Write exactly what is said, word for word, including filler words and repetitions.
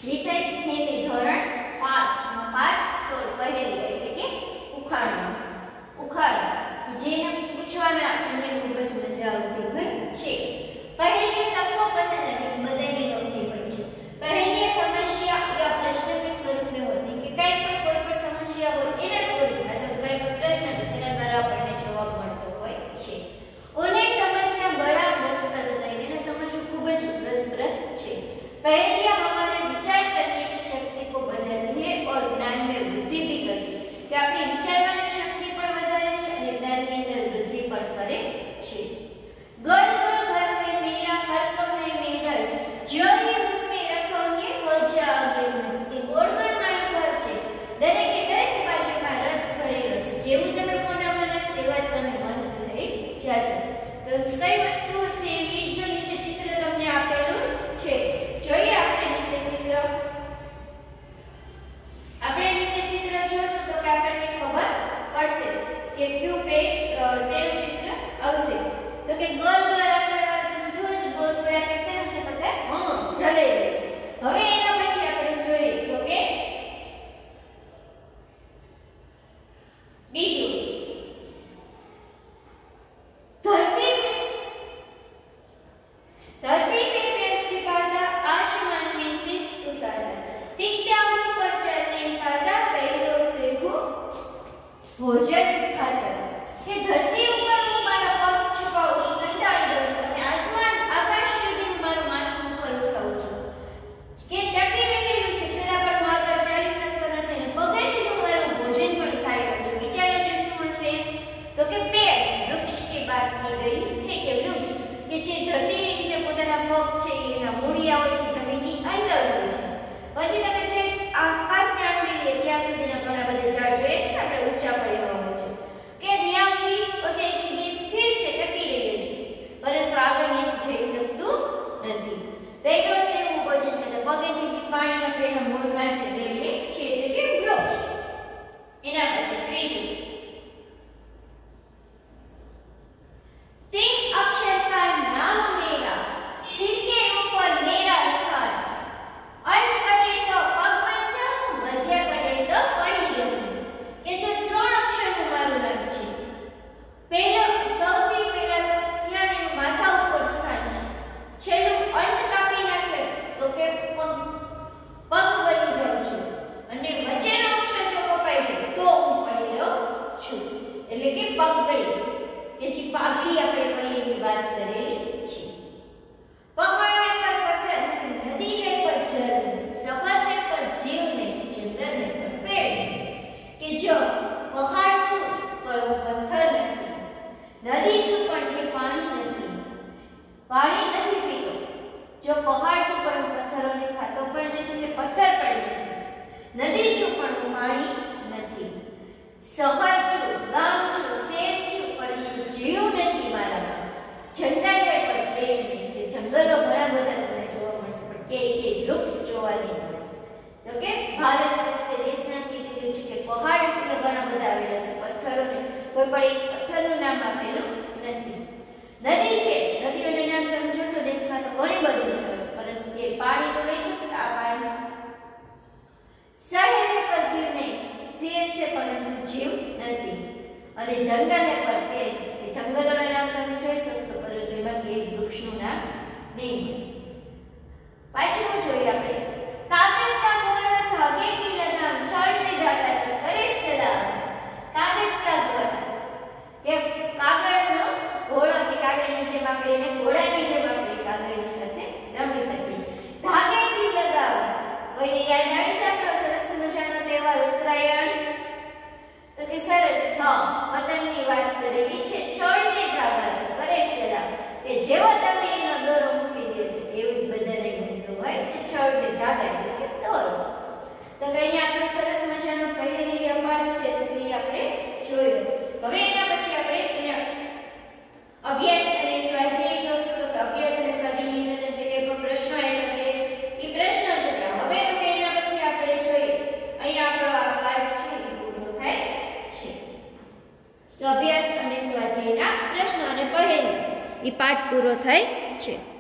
વિષય હિન્દી ધોરણ પાંચ માં પાઠ સોળ પહેલી એટલે કે ઉખાણા ઉખાણા જેને પૂછવામાં આપણને ખૂબ જ મજા આવતી હોય છે। પહેલી सबको पसंद है બધાને ગમતી હોય છે। પહેલી સમસ્યા या प्रश्न के स्वरूप में होती कि कई पर कोई पर समस्या हो એના સ્વરૂપમાં તો કોઈ પણ પ્રશ્ન જેના દ્વારા આપણને જવાબ મળતો હોય છે। उन्हें समझना बड़ा रसप्रद है એને સમજવું ખૂબ જ રસપ્રદ છે। पहेलियां हमारे विचार करने की शक्ति को बढ़ाती है और ज्ञान में वृद्धि भी करती है कि अपनी विचारવાની શક્તિ પણ વધારે છે અને જ્ઞાનની અંદર વૃદ્ધિ પણ કરે છે। गोल गोल घर में मेरा हर कमरे में रस जो ये मुंह में रखोगे हो जाओगे मस्त। गोल गोल माરું ઘર છે દરેકે દરેક બાજુમાં રસ ભરેલો છે જેવું તમે મોઢામાં નાખશો એવા તમે મસ્ત થઈ જશો। તો કઈ વસ્તુ છે એ જો નીચે ચિત્ર તમને આપેલું છે જોઈએ આપણે નીચે ચિત્ર આપણે નીચે ચિત્ર જોશું તો કે આપણને ખબર પડશે કે ક્યુ પે શેનું ચિત્ર આવશે તો કે ગોલ ગોળ આકારમાં તમે જોજો ગોલ ગોળ આકાર શેનું છે તો કે હા જલેબી। હવે એના પછી આપણે જોઈએ તો કે બીજું धरती में धरती में पैर छिपाता आसमान में शीश उतारता टिकटाओं पर चलने पाता पैरों से वो भोजन खाता कि धरती ऊपर હું મારા પગ છુપાવું છું સંતાડી દઉં છું અને આસમાન આકાશ સુધી હું મારું માથું ઉપર ઉઠાવું છું કે ટકી રહેલું છે છતાં પણ હું આગળ ચાલી શકતો નથી અને પગેથી હું મારું ભોજન પણ ખાઈ લઉં છું। વિચારો જે શું હશે તો કે પેડ વૃક્ષ की बात की गई है कि वृक्ष કે જે ધરતીની નીચે પોતાના પગ છે એના મૂળિયા હોય છે જમીનની અંદર હોય છે। પછી તમે છે આકાશને આંગળી લે ત્યાં સુધીના ઘણા બધા ઝાડ જોઈએ છે આપણે ઊંચા પડેલા હોય છે કે ન્યાવની પોતે એક જગ્યાએ સ્થિર છે ટકી રહે છે પરંતુ આગળ નથી જઈ શકતું નથી। પેડો સે હું ભોજન કરે પગેથી જે પાણી આપણે એના મૂળમાં છે લઈએ છે એટલે કે વૃક્ષ। એના પછી ત્રીજું तीन अक्षर का नाम मेरा सिर के ऊपर मेरा स्थान अंत कटे तो पग बन जाऊं मध्य कटे तो पड़ी रहूं કે જે ત્રણ અક્ષરનું મારું નામ છે। પહેલો સૌથી પહેલા ત્યાં એનું માથા ઉપર સ્થાન છે છેલ્લું અંત કાપી નાખે તો કે પગ પગ બની જાઉં છું અને વચ્ચેનો અક્ષર જો કપાઈ જાય તો હું પડી રહું છું એટલે કે પગડી કે જે પાઘડી આપણે કહીએ એની વાત કરેલી છે। પહાડ है पर पत्थर नदी है पर जल सफर है पर जीव नहीं जंगल है पर पेड़ કે જો પહાડ છું પણ પથ્થર નથી નદી છું પણ એ પાણી નથી પાણી નથી પીતો જો પહાડ છું પણ પથ્થરોને ખાતો પણ નથી કે પથ્થર પણ નથી નદી છું પણ પાણી નથી સફર છું ગામ છું શેર છું પણ જીવ નથી મારામાં જંગલ है पर पेड़ नहीं કે જંગલો ઘણા બધા તમને જોવા મળશે પણ કે કે વૃક્ષ જોવા નહીં મળે। તો કે ભારત દેશ દેશના કીધેલું છે કે પહાડ એટલે ઘણા બધા આવેલા છે પથ્થરો ને કોઈ પણ એક પથ્થરનું નામ આપેલું નથી। નદી છે નદીઓના નામ તમે જોશો દેશમાં તો ઘણી બધી નીકળશે પરંતુ એ પાણીનું લખ્યું છે આ પાણી શહેર પર જીવ નહીં શેર છે પરંતુ જીવ નથી અને જંગલ है पर पेड़ કે જંગલોના નામ તમે જોઈ શકશો પરંતુ એમાં કે વૃક્ષનું નામ નહીં મળે। પાછું જોઈએ આપણે कागज का घोड़ा धागे की लगाम चढ़ने जाता तो करे सलाम। कागज का घोड़ा કે કાગળનો ઘોડો કે કાગળની જેમ આપણે એને ઘોડાની જેમ આપણે કાગળની સાથે રમી શકીએ। धागे की लगाम કોઈને યાદ આવે છે આપણો સરસ મજાનો તહેવાર ઉત્તરાયણ તો કે સરસ હા પતંગની વાત કરેલી છે। છોડને ધાગા તો કરે સલામ કે જેવો તમે એનો દોરો મૂકી દો છો એવું જ બધાને બનતું હોય છે। છોડને ધાગા એટલે કે દોરો તો કે અહીંયા આપણે સરસ મજાનો પહેલી રમત છે તો એ આપણે જોયું। હવે એના પછી આપણે એના અભ્યાસ અને સ્વાધ્યાય જોશું તો અભ્યાસ અને સ્વાધ્યાયની અંદર જે કે પ્રશ્નો આવ્યો છે એ પ્રશ્ન જોયા। હવે તો કે એના પછી આપણે જોઈએ અહીંયા આપણો આ પાઠ છે એ પૂરો થાય છે। તો અભ્યાસ અને સ્વાધ્યાયના પ્રશ્નો અને પહેલી એ પાઠ પૂરો થાય છે।